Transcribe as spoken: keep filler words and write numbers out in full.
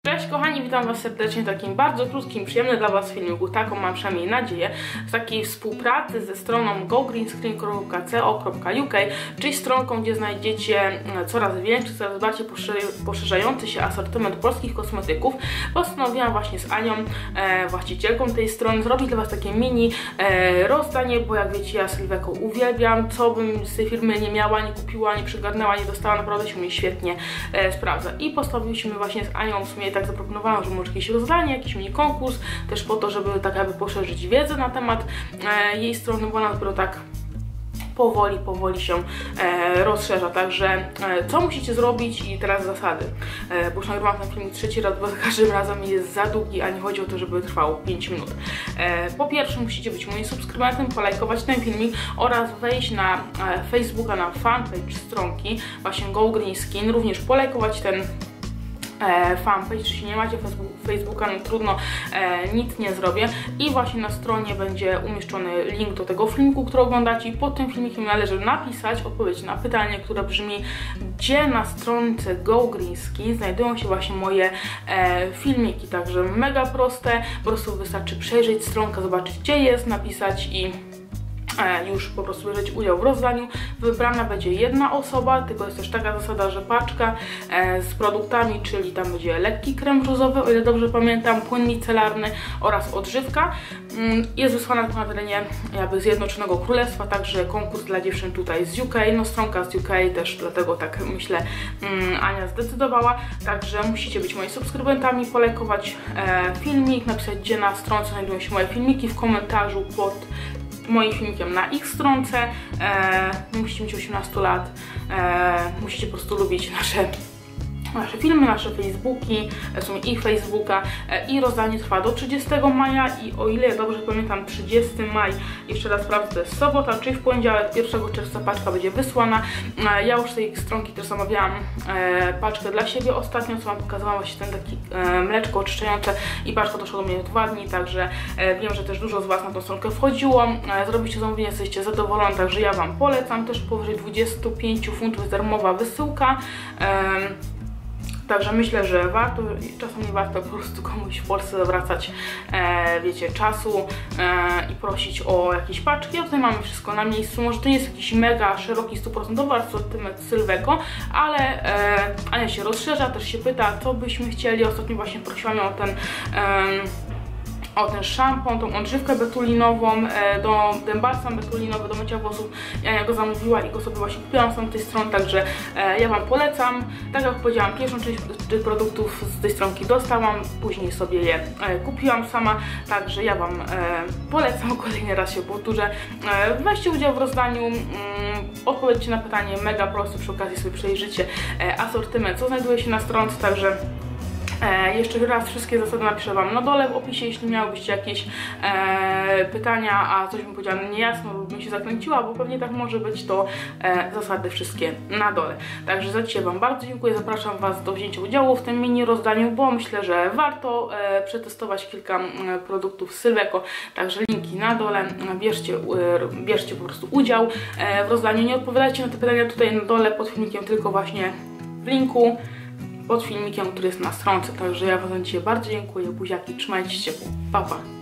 Cześć kochani, witam was serdecznie w takim bardzo krótkim, przyjemnym dla was filmiku, taką mam przynajmniej nadzieję, z takiej współpracy ze stroną go green screen kropka co kropka uk, czyli stronką, gdzie znajdziecie coraz większy, coraz bardziej poszerzający się asortyment polskich kosmetyków. Postanowiłam właśnie z Anią, e, właścicielką tej strony, zrobić dla was takie mini e, rozdanie, bo jak wiecie, ja Sylweką uwielbiam, co bym z tej firmy nie miała, nie kupiła, nie przygarnęła, nie dostała, naprawdę się mi świetnie e, sprawdza. I postanowiłyśmy właśnie z Anią, w sumie tak zaproponowałam, że może jakieś rozdanie, jakiś mini konkurs, też po to, żeby tak jakby poszerzyć wiedzę na temat e, jej strony, bo ona dopiero tak powoli, powoli się e, rozszerza. Także e, co musicie zrobić i teraz zasady, e, bo już nagrywam ten film trzeci raz, bo za każdym razem jest za długi, a nie chodzi o to, żeby trwał pięć minut. E, po pierwsze musicie być moim subskrybentem, polajkować ten filmik oraz wejść na e, Facebooka, na fanpage stronki właśnie Go Green Skin, również polajkować ten E, fanpage, jeśli nie macie Facebooka, no trudno, e, nic nie zrobię. I właśnie na stronie będzie umieszczony link do tego filmiku, który oglądacie, i pod tym filmikiem należy napisać odpowiedź na pytanie, które brzmi: gdzie na stronce Go Green Skin znajdują się właśnie moje e, filmiki. Także mega proste, po prostu wystarczy przejrzeć stronkę, zobaczyć gdzie jest, napisać i już po prostu bierzecie udział w rozdaniu. Wybrana będzie jedna osoba, tylko jest też taka zasada, że paczka e, z produktami, czyli tam będzie lekki krem brzuzowy, o ile dobrze pamiętam, płyn micelarny oraz odżywka, mm, jest wysłana na terenie jakby Zjednoczonego Królestwa, także konkurs dla dziewczyn tutaj z U K, no stronka z U K też, dlatego tak myślę mm, Ania zdecydowała. Także musicie być moi subskrybentami, polajkować e, filmik, napisać gdzie na stronce znajdują się moje filmiki, w komentarzu pod moim filmikiem na ich stronce. E, musicie mieć osiemnaście lat, e, musicie po prostu lubić nasze nasze filmy, nasze Facebooki, w sumie ich Facebooka, e, i rozdanie trwa do trzydziestego maja i o ile dobrze pamiętam, trzydziesty maj, jeszcze raz sprawdzę, to jest sobota, czyli w poniedziałek pierwszego czerwca paczka będzie wysłana. E, ja już z tej stronki też zamawiałam e, paczkę dla siebie ostatnio, co wam pokazałam, właśnie ten taki e, mleczko oczyszczające, i paczka doszła do mnie w dwa dni, także e, wiem, że też dużo z was na tą stronkę wchodziło. E, zrobicie zamówienie, jesteście zadowoleni, także ja wam polecam. Też powyżej dwudziestu pięciu funtów jest darmowa wysyłka. E, Także myślę, że warto, czasem nie warto po prostu komuś w Polsce zwracać, e, wiecie, czasu e, i prosić o jakieś paczki. A tutaj mamy wszystko na miejscu. Może to nie jest jakiś mega szeroki, stuprocentowy asortyment Sylweko, ale e, Ania się rozszerza, też się pyta, co byśmy chcieli. Ostatnio właśnie prosiłam ją o ten e, o ten szampon, tą odżywkę betulinową, e, do, ten balsam betulinowy do mycia włosów. Ja go zamówiła i go sobie właśnie kupiłam z tej strony, także e, ja wam polecam. Tak jak powiedziałam, pierwszą część tych produktów z tej stronki dostałam, później sobie je e, kupiłam sama, także ja wam e, polecam, kolejny raz się powtórzę. E, weźcie udział w rozdaniu, mm, odpowiedzcie na pytanie, mega proste, przy okazji sobie przejrzycie e, asortyment, co znajduje się na stronce, także E, jeszcze raz wszystkie zasady napiszę wam na dole w opisie, jeśli miałybyście jakieś e, pytania, a coś bym powiedziała niejasno lub bym się zakręciła, bo pewnie tak może być, to e, zasady wszystkie na dole. Także za dzisiaj wam bardzo dziękuję, zapraszam was do wzięcia udziału w tym mini rozdaniu, bo myślę, że warto e, przetestować kilka e, produktów z Sylweko, także linki na dole, bierzcie, e, bierzcie po prostu udział e, w rozdaniu, nie odpowiadajcie na te pytania tutaj na dole pod filmikiem, tylko właśnie w linku pod filmikiem, który jest na stronce. Także ja wam dzisiaj bardzo dziękuję, buziaki, trzymajcie się ciepło, pa pa!